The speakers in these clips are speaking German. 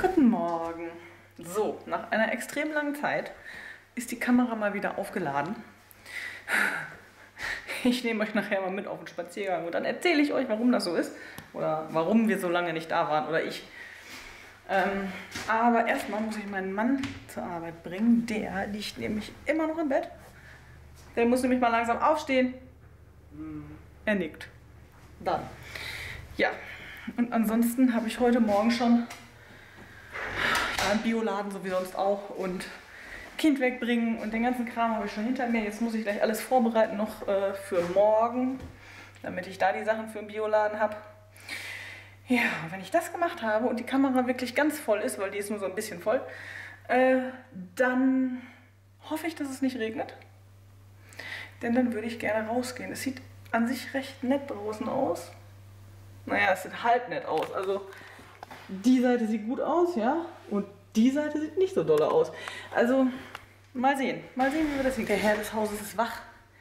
Guten Morgen. So, nach einer extrem langen Zeit ist die Kamera mal wieder aufgeladen. Ich nehme euch nachher mal mit auf den Spaziergang und dann erzähle ich euch, warum das so ist. Oder warum wir so lange nicht da waren. Oder ich. Aber erstmal muss ich meinen Mann zur Arbeit bringen. Der liegt nämlich immer noch im Bett. Der muss nämlich mal langsam aufstehen. Er nickt. Dann. Ja. Und ansonsten habe ich heute Morgen schon im Bioladen, so wie sonst auch, und Kind wegbringen und den ganzen Kram habe ich schon hinter mir. Jetzt muss ich gleich alles vorbereiten noch für morgen, damit ich da die Sachen für den Bioladen habe. Ja, wenn ich das gemacht habe und die Kamera wirklich ganz voll ist, weil die ist nur so ein bisschen voll, dann hoffe ich, dass es nicht regnet. Denn dann würde ich gerne rausgehen. Es sieht an sich recht nett draußen aus. Naja, es sieht halb nett aus. Also die Seite sieht gut aus, ja, und die Seite sieht nicht so dolle aus. Also mal sehen, wie wir das hinkriegen. Der Herr des Hauses ist wach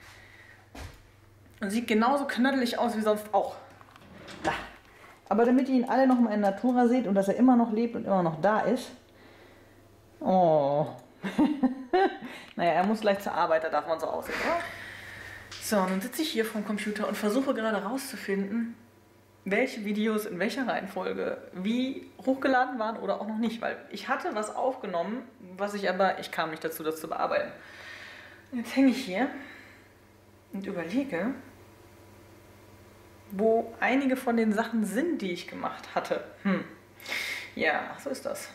und sieht genauso knödelig aus wie sonst auch. Da. Aber damit ihr ihn alle noch mal in Natura seht und dass er immer noch lebt und immer noch da ist. Oh. Naja, er muss gleich zur Arbeit, da darf man so aussehen, oder? So, und dann sitze ich hier vorm Computer und versuche gerade rauszufinden, welche Videos in welcher Reihenfolge wie hochgeladen waren oder auch noch nicht. Weil ich hatte was aufgenommen, ich kam nicht dazu, das zu bearbeiten. Und jetzt hänge ich hier und überlege, wo einige von den Sachen sind, die ich gemacht hatte. Ja, so ist das.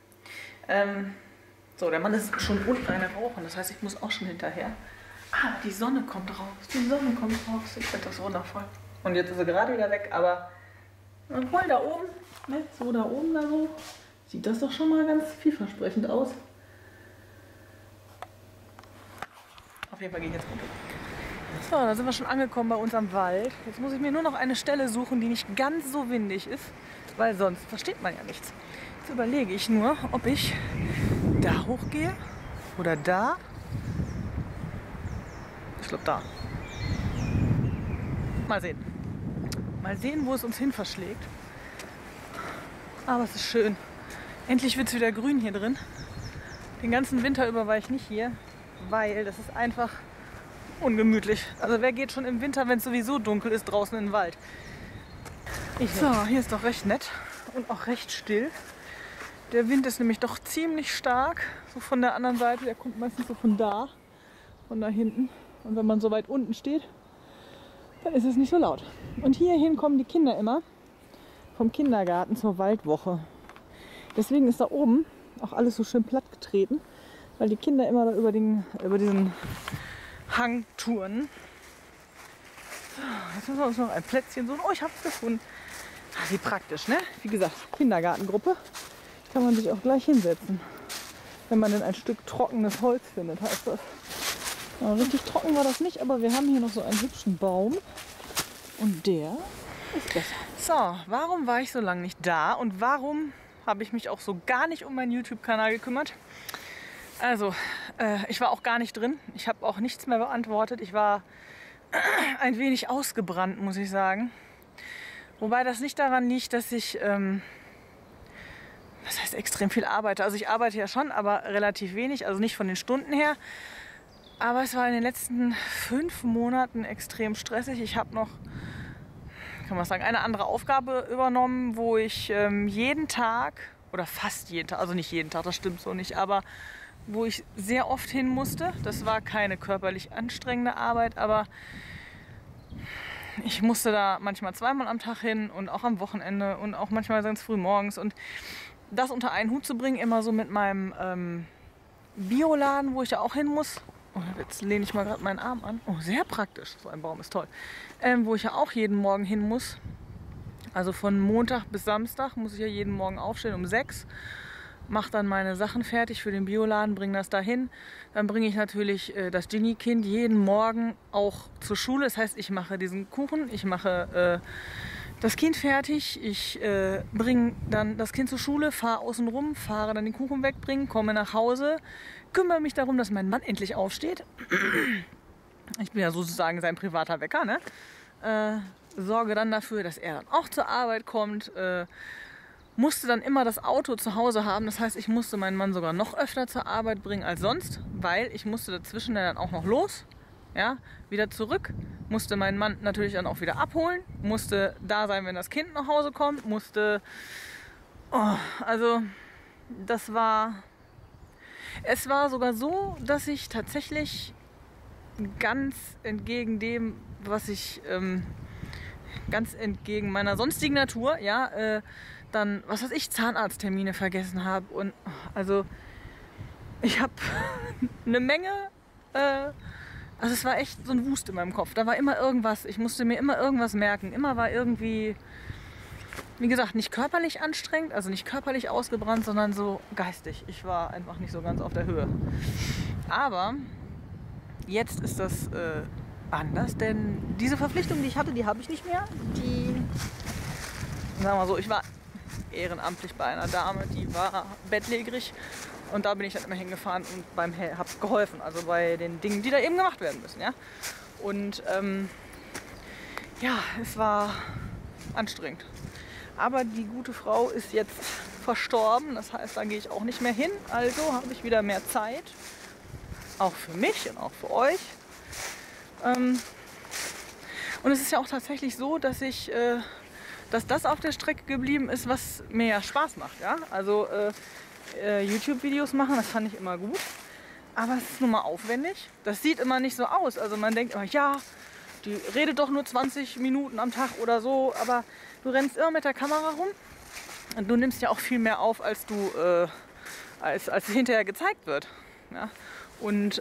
So, der Mann ist schon unten eine Rauchen, das heißt, ich muss auch schon hinterher. Ah, die Sonne kommt raus. Die Sonne kommt raus. Ich finde das wundervoll. Und jetzt ist sie gerade wieder weg, aber voll da oben, ne, so da oben, da so, sieht das doch schon mal ganz vielversprechend aus. Auf jeden Fall gehe ich jetzt runter. So, da sind wir schon angekommen bei uns am Wald. Jetzt muss ich mir nur noch eine Stelle suchen, die nicht ganz so windig ist, weil sonst versteht man ja nichts. Jetzt überlege ich nur, ob ich da hochgehe oder da. Ich glaube da. Mal sehen. Mal sehen, wo es uns hin verschlägt. Aber es ist schön. Endlich wird es wieder grün hier drin. Den ganzen Winter über war ich nicht hier, weil das ist einfach ungemütlich. Also wer geht schon im Winter, wenn es sowieso dunkel ist, draußen in den Wald? So, hier ist doch recht nett und auch recht still. Der Wind ist nämlich doch ziemlich stark. So von der anderen Seite, der kommt meistens so von da hinten. Und wenn man so weit unten steht, dann ist es nicht so laut. Und hierhin kommen die Kinder immer vom Kindergarten zur Waldwoche. Deswegen ist da oben auch alles so schön platt getreten, weil die Kinder immer da über diesen Hang touren. So, jetzt müssen wir uns noch ein Plätzchen suchen. Oh, ich habe es gefunden. Ach, wie praktisch, ne? Wie gesagt, Kindergartengruppe. Kann man sich auch gleich hinsetzen. Wenn man denn ein Stück trockenes Holz findet, heißt das. Ja, richtig trocken war das nicht, aber wir haben hier noch so einen hübschen Baum und der ist besser. So, warum war ich so lange nicht da und warum habe ich mich auch so gar nicht um meinen YouTube-Kanal gekümmert? Also, ich war auch gar nicht drin. Ich habe auch nichts mehr beantwortet. Ich war ein wenig ausgebrannt, muss ich sagen. Wobei das nicht daran liegt, dass ich, was heißt extrem viel arbeite. Also ich arbeite ja schon, aber relativ wenig, also nicht von den Stunden her. Aber es war in den letzten 5 Monaten extrem stressig. Ich habe noch, kann man sagen, eine andere Aufgabe übernommen, wo ich jeden Tag oder fast jeden Tag, also nicht jeden Tag, das stimmt so nicht, aber wo ich sehr oft hin musste. Das war keine körperlich anstrengende Arbeit, aber ich musste da manchmal 2-mal am Tag hin und auch am Wochenende und auch manchmal ganz früh morgens. Und das unter einen Hut zu bringen, immer so mit meinem Bioladen, wo ich ja auch hin muss. Oh, jetzt lehne ich mal gerade meinen Arm an. Oh, sehr praktisch. So ein Baum ist toll. Wo ich ja auch jeden Morgen hin muss. Also von Montag bis Samstag muss ich ja jeden Morgen aufstehen um 6. Mache dann meine Sachen fertig für den Bioladen, bringe das dahin. Dann bringe ich natürlich das Ginny-Kind jeden Morgen auch zur Schule. Das heißt, ich mache diesen Kuchen, ich mache das Kind fertig. Ich bringe dann das Kind zur Schule, fahre außen rum, fahre dann den Kuchen wegbringen, komme nach Hause, kümmere mich darum, dass mein Mann endlich aufsteht. Ich bin ja sozusagen sein privater Wecker, ne? Sorge dann dafür, dass er dann auch zur Arbeit kommt. musste dann immer das Auto zu Hause haben. Das heißt, ich musste meinen Mann sogar noch öfter zur Arbeit bringen als sonst, weil ich musste dazwischen dann auch noch los, ja, wieder zurück, musste meinen Mann natürlich dann auch wieder abholen, musste da sein, wenn das Kind nach Hause kommt, also es war sogar so, dass ich tatsächlich ganz entgegen dem, ganz entgegen meiner sonstigen Natur, ja, dann, was weiß ich, Zahnarzttermine vergessen habe. Und also ich habe eine Menge, also es war echt so ein Wust in meinem Kopf. Da war immer irgendwas, ich musste mir immer irgendwas merken. Immer war irgendwie, wie gesagt, nicht körperlich anstrengend, also nicht körperlich ausgebrannt, sondern so geistig. Ich war einfach nicht so ganz auf der Höhe. Aber jetzt ist das anders, denn diese Verpflichtung, die ich hatte, die habe ich nicht mehr. Sagen wir so, ich war ehrenamtlich bei einer Dame, die war bettlägerig und da bin ich dann immer hingefahren und habe geholfen, also bei den Dingen, die da eben gemacht werden müssen, ja. Und ja, es war anstrengend. Aber die gute Frau ist jetzt verstorben, das heißt, da gehe ich auch nicht mehr hin, also habe ich wieder mehr Zeit, auch für mich und auch für euch. Und es ist ja auch tatsächlich so, dass das auf der Strecke geblieben ist, was mir ja Spaß macht. Ja? Also YouTube-Videos machen, das fand ich immer gut. Aber es ist nun mal aufwendig. Das sieht immer nicht so aus. Also man denkt immer, ja, die redet doch nur 20 Minuten am Tag oder so. Aber du rennst immer mit der Kamera rum. Und du nimmst ja auch viel mehr auf, als als hinterher gezeigt wird. Ja? Und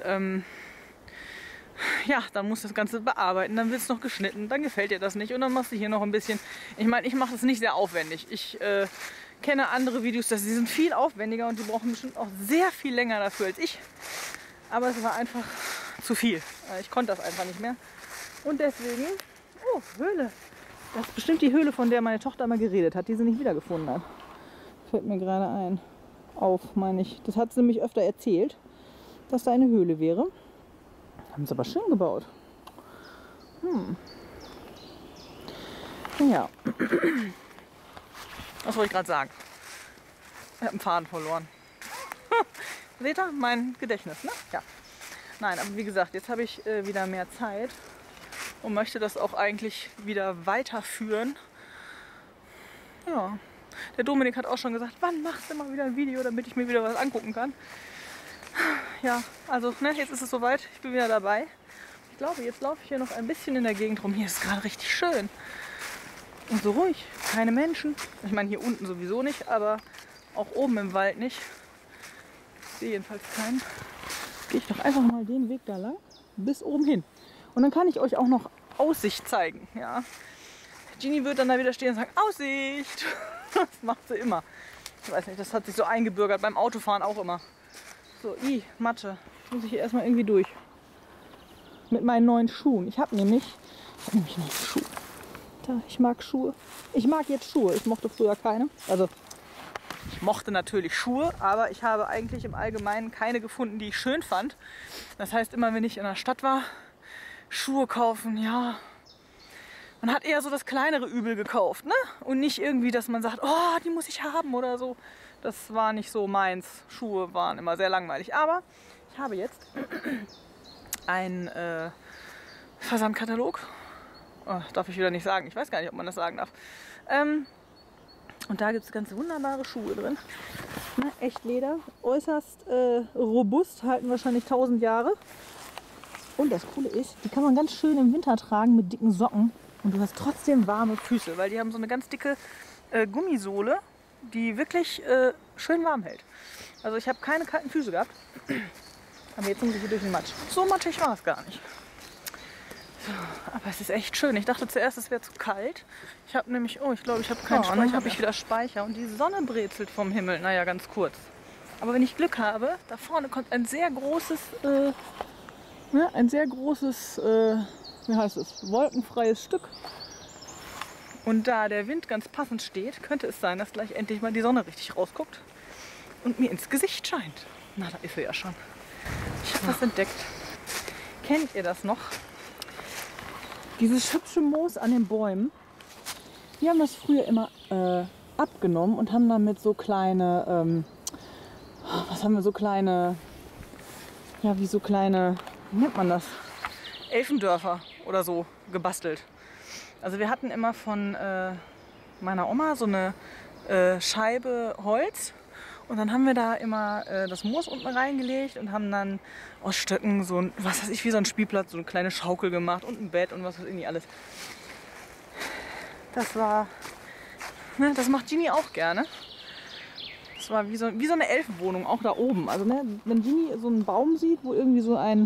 ja, dann musst du das Ganze bearbeiten, dann wird es noch geschnitten, dann gefällt dir das nicht und dann machst du hier noch ein bisschen. Ich meine, ich mache das nicht sehr aufwendig. Ich kenne andere Videos, die sind viel aufwendiger und die brauchen bestimmt auch sehr viel länger dafür als ich. Aber es war einfach zu viel. Ich konnte das einfach nicht mehr. Und deswegen, oh, Höhle. Das ist bestimmt die Höhle, von der meine Tochter mal geredet hat, die sie nicht wiedergefunden hat. Fällt mir gerade ein. Meine ich. Das hat sie nämlich öfter erzählt, dass da eine Höhle wäre. Haben sie aber schön gebaut. Ja. Was wollte ich gerade sagen? Ich habe einen Faden verloren. Seht ihr? Mein Gedächtnis, ne? Ja. Nein, aber wie gesagt, jetzt habe ich wieder mehr Zeit und möchte das auch eigentlich wieder weiterführen. Ja. Der Dominik hat auch schon gesagt, wann machst du mal wieder ein Video, damit ich mir wieder was angucken kann. Ja, also ne, jetzt ist es soweit, ich bin wieder dabei. Ich glaube, jetzt laufe ich hier noch ein bisschen in der Gegend rum. Hier ist es gerade richtig schön. Und so ruhig, keine Menschen. Ich meine, hier unten sowieso nicht, aber auch oben im Wald nicht. Ich sehe jedenfalls keinen. Gehe ich doch einfach mal den Weg da lang, bis oben hin. Und dann kann ich euch auch noch Aussicht zeigen. Ja. Genie wird dann da wieder stehen und sagen, Aussicht! Das macht sie immer. Ich weiß nicht, das hat sich so eingebürgert, beim Autofahren auch immer. So, Mathe. Jetzt muss ich hier erstmal irgendwie durch. Mit meinen neuen Schuhen. Ich habe nämlich neue Schuhe. Da, ich mag Schuhe. Ich mag jetzt Schuhe. Ich mochte früher keine. Also, ich mochte natürlich Schuhe, aber ich habe eigentlich im Allgemeinen keine gefunden, die ich schön fand. Das heißt, immer wenn ich in der Stadt war, Schuhe kaufen, ja. Man hat eher so das kleinere Übel gekauft, ne? Und nicht irgendwie, dass man sagt, oh, die muss ich haben oder so. Das war nicht so meins. Schuhe waren immer sehr langweilig. Aber ich habe jetzt einen Versandkatalog. Oh, darf ich wieder nicht sagen. Ich weiß gar nicht, ob man das sagen darf. Und da gibt es ganz wunderbare Schuhe drin. Ne? Echt Leder. Äußerst robust. Halten wahrscheinlich 1000 Jahre. Und das Coole ist, die kann man ganz schön im Winter tragen mit dicken Socken. Und du hast trotzdem warme Füße, weil die haben so eine ganz dicke Gummisohle, die wirklich schön warm hält. Also ich habe keine kalten Füße gehabt, aber jetzt muss ich hier durch den Matsch. So matschig war es gar nicht. So, aber es ist echt schön. Ich dachte zuerst, es wäre zu kalt. Ich habe nämlich, ich glaube, ich habe keinen Speicher. Dann habe ich wieder Speicher und die Sonne brezelt vom Himmel. Naja, ganz kurz. Aber wenn ich Glück habe, da vorne kommt ein sehr großes, wie heißt es, wolkenfreies Stück. Und da der Wind ganz passend steht, könnte es sein, dass gleich endlich mal die Sonne richtig rausguckt und mir ins Gesicht scheint. Na, da ist sie ja schon. Ich habe was entdeckt. Kennt ihr das noch? Dieses hübsche Moos an den Bäumen. Wir haben das früher immer abgenommen und haben damit so kleine, was haben wir, so kleine, ja wie so kleine, wie nennt man das? Elfendörfer oder so gebastelt. Also wir hatten immer von meiner Oma so eine Scheibe Holz und dann haben wir da immer das Moos unten reingelegt und haben dann aus Stöcken so ein, was weiß ich, wie so ein Spielplatz, so eine kleine Schaukel gemacht und ein Bett und was weiß ich nicht alles. Das war, ne, das macht Gini auch gerne. Das war wie so eine Elfenwohnung, auch da oben. Also ne, wenn Gini so einen Baum sieht, wo irgendwie so ein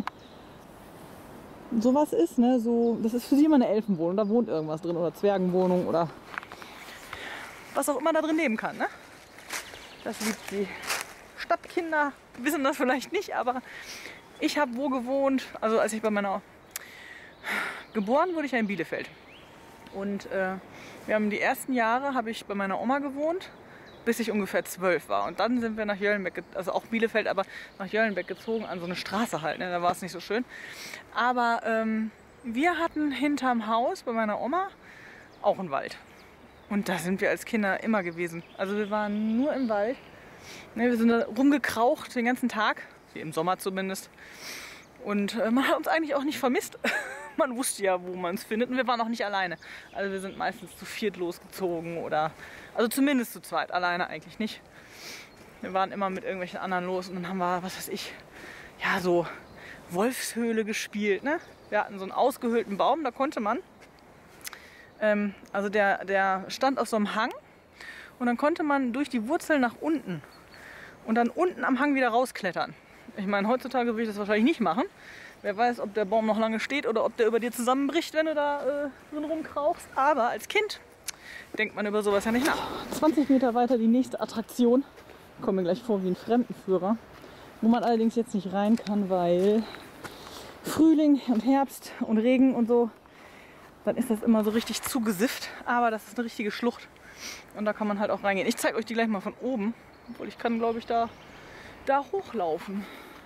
sowas ist, ne, so, das ist für sie immer eine Elfenwohnung. Da wohnt irgendwas drin oder Zwergenwohnung oder was auch immer da drin leben kann. Ne? Das liebt sie. Stadtkinder wissen das vielleicht nicht, aber ich habe wo gewohnt, also als ich bei meiner geboren wurde ich ja in Bielefeld. Und wir haben die ersten Jahre habe ich bei meiner Oma gewohnt, bis ich ungefähr 12 war. Und dann sind wir nach Jöllenbeck, also auch Bielefeld, aber nach Jöllenbeck gezogen, an so eine Straße halt. Ne? Da war es nicht so schön. Aber wir hatten hinterm Haus bei meiner Oma auch einen Wald. Und da sind wir als Kinder immer gewesen. Also wir waren nur im Wald. Ne, wir sind da rumgekraucht den ganzen Tag, wie im Sommer zumindest. Und man hat uns eigentlich auch nicht vermisst. Man wusste ja, wo man es findet. Und wir waren auch nicht alleine. Also wir sind meistens zu viert losgezogen oder, also zumindest zu zweit, alleine eigentlich nicht. Wir waren immer mit irgendwelchen anderen los und dann haben wir, was weiß ich, ja so Wolfshöhle gespielt. Ne? Wir hatten so einen ausgehöhlten Baum, da konnte man, also der stand auf so einem Hang und dann konnte man durch die Wurzeln nach unten und dann unten am Hang wieder rausklettern. Ich meine, heutzutage würde ich das wahrscheinlich nicht machen. Wer weiß, ob der Baum noch lange steht oder ob der über dir zusammenbricht, wenn du da drin rumkrauchst. Aber als Kind denkt man über sowas ja nicht nach. 20 Meter weiter die nächste Attraktion. Kommen mir gleich vor wie ein Fremdenführer. Wo man allerdings jetzt nicht rein kann, weil Frühling und Herbst und Regen und so, dann ist das immer so richtig zugesifft. Aber das ist eine richtige Schlucht. Und da kann man halt auch reingehen. Ich zeige euch die gleich mal von oben. Obwohl ich kann, glaube ich, da hochlaufen.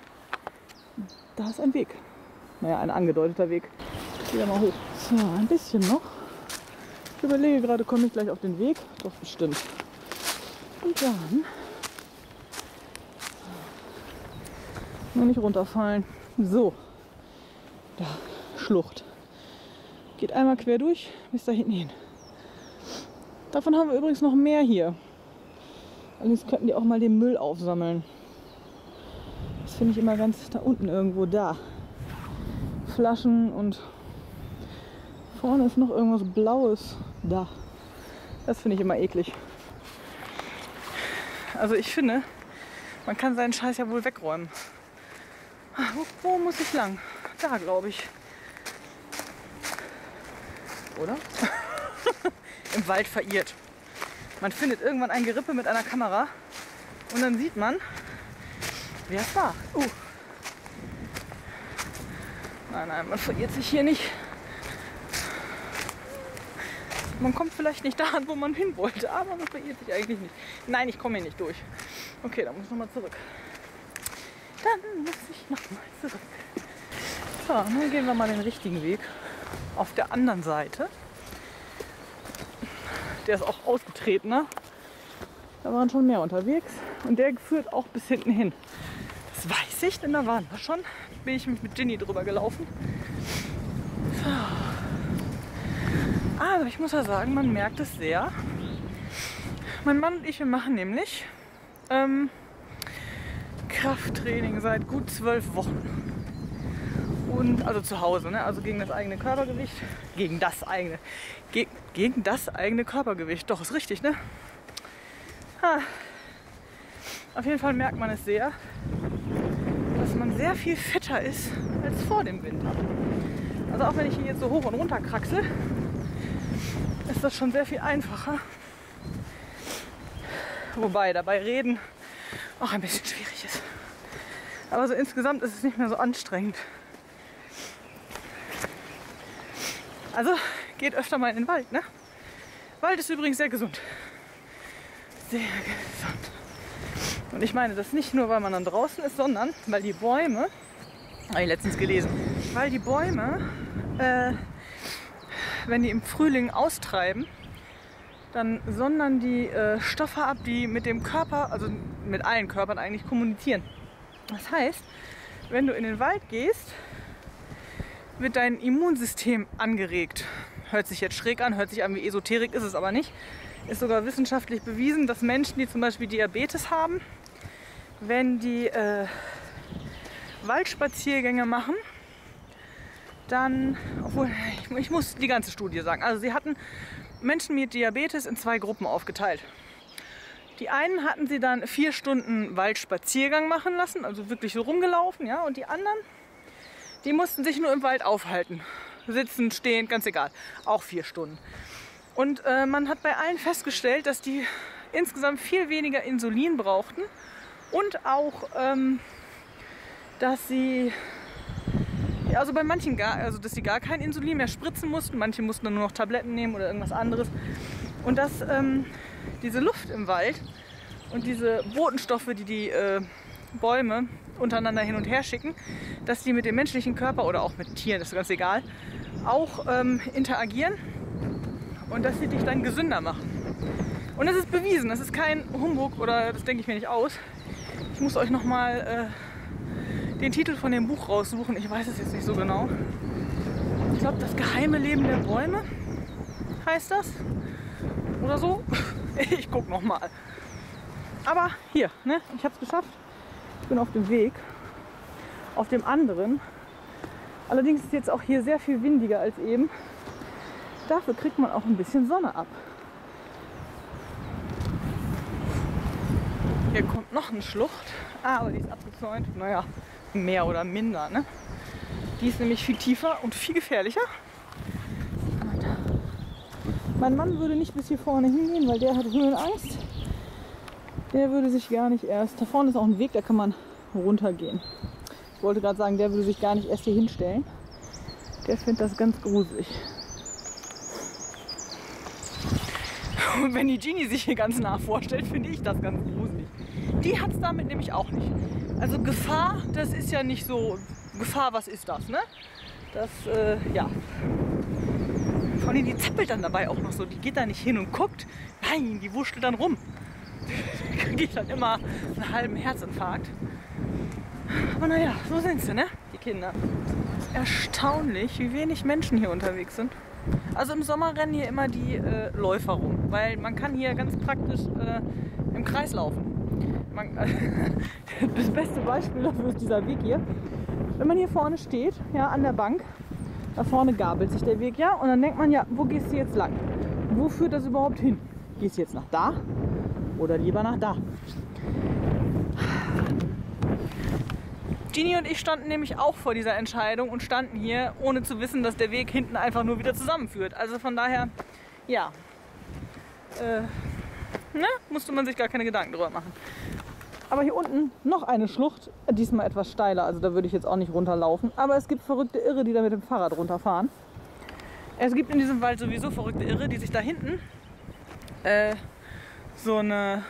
Da ist ein Weg. Naja, ein angedeuteter Weg. Ich gehe da mal hoch. So, ein bisschen noch. Ich überlege gerade, komme ich gleich auf den Weg? Doch, bestimmt. Und dann nur nicht runterfallen. So, da, Schlucht. Geht einmal quer durch, bis da hinten hin. Davon haben wir übrigens noch mehr hier. Allerdings könnten die auch mal den Müll aufsammeln. Das finde ich immer ganz da unten irgendwo da. Flaschen und vorne ist noch irgendwas Blaues da. Das finde ich immer eklig. Also ich finde, man kann seinen Scheiß ja wohl wegräumen. Wo muss ich lang? Da, glaube ich. Oder? Im Wald verirrt. Man findet irgendwann ein Gerippe mit einer Kamera und dann sieht man, wer es war. Nein, man verirrt sich hier nicht. Man kommt vielleicht nicht dahin, wo man hin wollte, aber man verirrt sich eigentlich nicht. Nein, ich komme hier nicht durch. Okay, dann muss ich nochmal zurück. Dann muss ich nochmal zurück. So, dann gehen wir mal den richtigen Weg. Auf der anderen Seite. Der ist auch ausgetretener. Da waren schon mehr unterwegs. Und der führt auch bis hinten hin. Das weiß ich, denn da waren wir schon. Bin ich mit Ginny drüber gelaufen. So. Also ich muss ja sagen, man merkt es sehr. Mein Mann und ich, wir machen nämlich Krafttraining seit gut 12 Wochen. Und also zu Hause, ne? Also gegen das eigene Körpergewicht. Gegen das eigene Körpergewicht. Doch, ist richtig, ne? Auf jeden Fall merkt man es sehr, dass man sehr viel fitter ist als vor dem Winter. Also auch wenn ich hier jetzt so hoch und runter kraxel, ist das schon sehr viel einfacher. Wobei dabei Reden auch ein bisschen schwierig ist. Aber so insgesamt ist es nicht mehr so anstrengend. Also geht öfter mal in den Wald, ne? Wald ist übrigens sehr gesund. Sehr gesund. Und ich meine das nicht nur, weil man dann draußen ist, sondern weil die Bäume, habe ich letztens gelesen, weil die Bäume, wenn die im Frühling austreiben, dann sondern die Stoffe ab, die mit dem Körper, also mit allen Körpern eigentlich kommunizieren. Das heißt, wenn du in den Wald gehst, wird dein Immunsystem angeregt. Hört sich jetzt schräg an, hört sich an wie Esoterik, ist es aber nicht. Ist sogar wissenschaftlich bewiesen, dass Menschen, die zum Beispiel Diabetes haben, wenn die Waldspaziergänge machen, dann, obwohl, ich muss die ganze Studie sagen, also sie hatten Menschen mit Diabetes in 2 Gruppen aufgeteilt. Die einen hatten sie dann 4 Stunden Waldspaziergang machen lassen, also wirklich so rumgelaufen, ja, und die anderen, die mussten sich nur im Wald aufhalten. Sitzen, stehen, ganz egal, auch 4 Stunden. Und man hat bei allen festgestellt, dass die insgesamt viel weniger Insulin brauchten und auch, dass sie, also bei manchen dass sie gar kein Insulin mehr spritzen mussten, manche mussten dann nur noch Tabletten nehmen oder irgendwas anderes. Und dass diese Luft im Wald und diese Botenstoffe, die die Bäume untereinander hin und her schicken, dass die mit dem menschlichen Körper oder auch mit Tieren, das ist ganz egal, auch interagieren und dass sie dich dann gesünder machen. Und das ist bewiesen, das ist kein Humbug oder das denke ich mir nicht aus. Ich muss euch nochmal den Titel von dem Buch raussuchen, ich weiß es jetzt nicht so genau. Ich glaube, das geheime Leben der Bäume heißt das oder so. Ich gucke nochmal. Aber hier, ne, ich habe es geschafft. Ich bin auf dem Weg. Auf dem anderen. Allerdings ist es jetzt auch hier sehr viel windiger als eben. Dafür kriegt man auch ein bisschen Sonne ab. Hier kommt noch eine Schlucht. Aber die ist abgezäunt. Naja, mehr oder minder. Ne? Die ist nämlich viel tiefer und viel gefährlicher. Mein Mann würde nicht bis hier vorne hingehen, weil der hat Höhenangst. Der würde sich gar nicht erst... Da vorne ist auch ein Weg, da kann man runtergehen. Ich wollte gerade sagen, der würde sich gar nicht erst hier hinstellen. Der findet das ganz gruselig. Und wenn die Genie sich hier ganz nah vorstellt, finde ich das ganz gruselig. Die hat es damit nämlich auch nicht. Also Gefahr, das ist ja nicht so... Gefahr, was ist das, ne? Das, ja... Vor allem, die zappelt dann dabei auch noch so. Die geht da nicht hin und guckt. Nein, die wurschtelt dann rum. Die kriegt dann immer einen halben Herzinfarkt. Aber naja, so sind sie, ne? Die Kinder. Erstaunlich, wie wenig Menschen hier unterwegs sind. Also im Sommer rennen hier immer die Läufer rum. Weil man kann hier ganz praktisch im Kreis laufen. Das beste Beispiel dafür ist dieser Weg hier. Wenn man hier vorne steht, ja, an der Bank, da vorne gabelt sich der Weg, ja, und dann denkt man, ja, wo gehst du jetzt lang? Wo führt das überhaupt hin? Gehst du jetzt nach da oder lieber nach da? Genie und ich standen nämlich auch vor dieser Entscheidung und standen hier, ohne zu wissen, dass der Weg hinten einfach nur wieder zusammenführt. Also von daher, ja, ne, musste man sich gar keine Gedanken drüber machen. Aber hier unten noch eine Schlucht, diesmal etwas steiler, also da würde ich jetzt auch nicht runterlaufen. Aber es gibt verrückte Irre, die da mit dem Fahrrad runterfahren. Es gibt in diesem Wald sowieso verrückte Irre, die sich da hinten so ein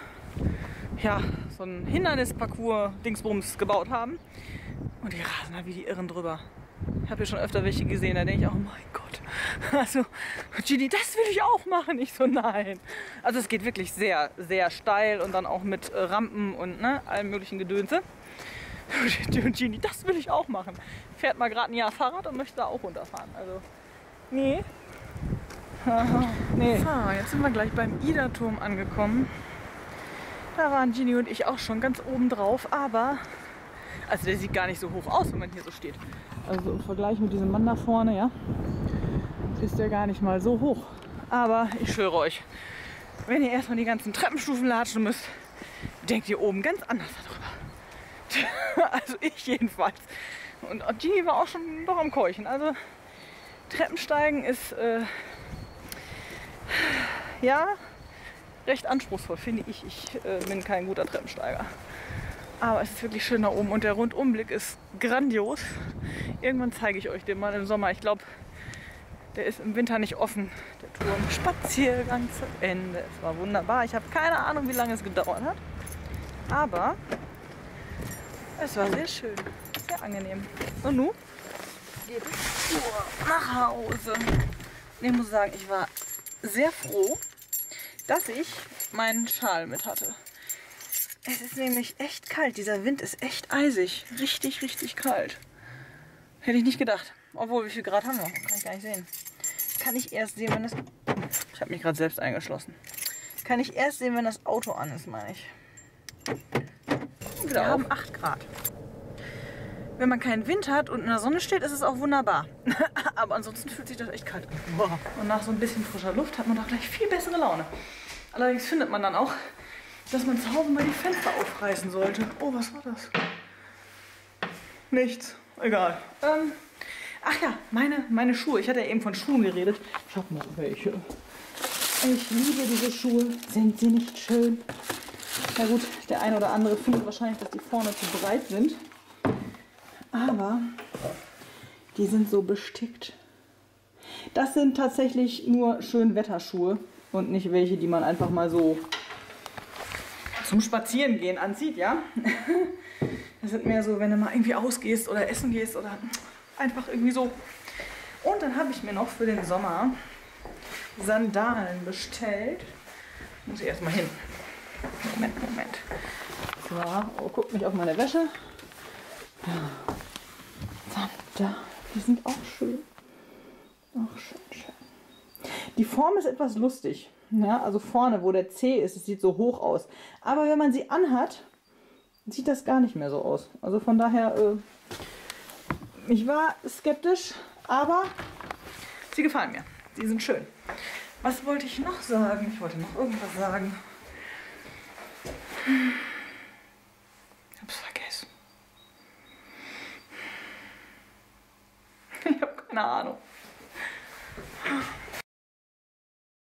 Hindernisparcours-Dingsbums gebaut haben. Und die rasen da wie die Irren drüber. Ich habe hier schon öfter welche gesehen, da denke ich auch, oh mein Gott. Also, Genie, das will ich auch machen. Ich so, nein. Also es geht wirklich sehr, sehr steil und dann auch mit Rampen und ne, allem möglichen Gedönse. Und Genie, das will ich auch machen. Fährt mal gerade ein Jahr Fahrrad und möchte da auch runterfahren. Also, nee. Nee. So, jetzt sind wir gleich beim Ida-Turm angekommen. Da waren Genie und ich auch schon ganz oben drauf, aber also der sieht gar nicht so hoch aus, wenn man hier so steht. Also im Vergleich mit diesem Mann da vorne, ja, ist der gar nicht mal so hoch. Aber ich schwöre euch, wenn ihr erstmal die ganzen Treppenstufen latschen müsst, denkt ihr oben ganz anders darüber. Also ich jedenfalls. Und Genie war auch schon doch am Keuchen. Also Treppensteigen ist ja recht anspruchsvoll, finde ich. Ich bin kein guter Treppensteiger. Aber es ist wirklich schön da oben und der Rundumblick ist grandios. Irgendwann zeige ich euch den mal im Sommer. Ich glaube, der ist im Winter nicht offen. Der Turm. Spaziergang zu Ende. Es war wunderbar. Ich habe keine Ahnung, wie lange es gedauert hat. Aber es war sehr schön. Sehr angenehm. Und nun geht es nach Hause. Ich muss sagen, ich war sehr froh, dass ich meinen Schal mit hatte. Es ist nämlich echt kalt. Dieser Wind ist echt eisig. Richtig, richtig kalt. Hätte ich nicht gedacht. Obwohl, wie viel Grad haben wir? Kann ich gar nicht sehen. Kann ich erst sehen, wenn das... Ich habe mich gerade selbst eingeschlossen. Kann ich erst sehen, wenn das Auto an ist, meine ich. Wir haben 8 Grad. Wenn man keinen Wind hat und in der Sonne steht, ist es auch wunderbar. Aber ansonsten fühlt sich das echt kalt an. Und nach so ein bisschen frischer Luft hat man doch gleich viel bessere Laune. Allerdings findet man dann auch, dass man zu Hause mal die Fenster aufreißen sollte. Oh, was war das? Nichts. Egal. Ach ja, meine Schuhe. Ich hatte ja eben von Schuhen geredet. Ich habe noch welche. Ich liebe diese Schuhe. Sind sie nicht schön? Na gut, der eine oder andere findet wahrscheinlich, dass die vorne zu breit sind. Aber die sind so bestickt. Das sind tatsächlich nur Schönwetterschuhe und nicht welche, die man einfach mal so zum Spazierengehen anzieht, ja? Das sind mehr so, wenn du mal irgendwie ausgehst oder essen gehst oder einfach irgendwie so. Und dann habe ich mir noch für den Sommer Sandalen bestellt. Muss ich erstmal hin. Moment. So, oh, guck mich auf meine Wäsche. Da, die sind auch schön. Auch schön. Die Form ist etwas lustig. Ja, also vorne, wo der Zeh ist, es sieht so hoch aus. Aber wenn man sie anhat, sieht das gar nicht mehr so aus. Also von daher, ich war skeptisch, aber sie gefallen mir. Sie sind schön. Was wollte ich noch sagen? Ich wollte noch irgendwas sagen.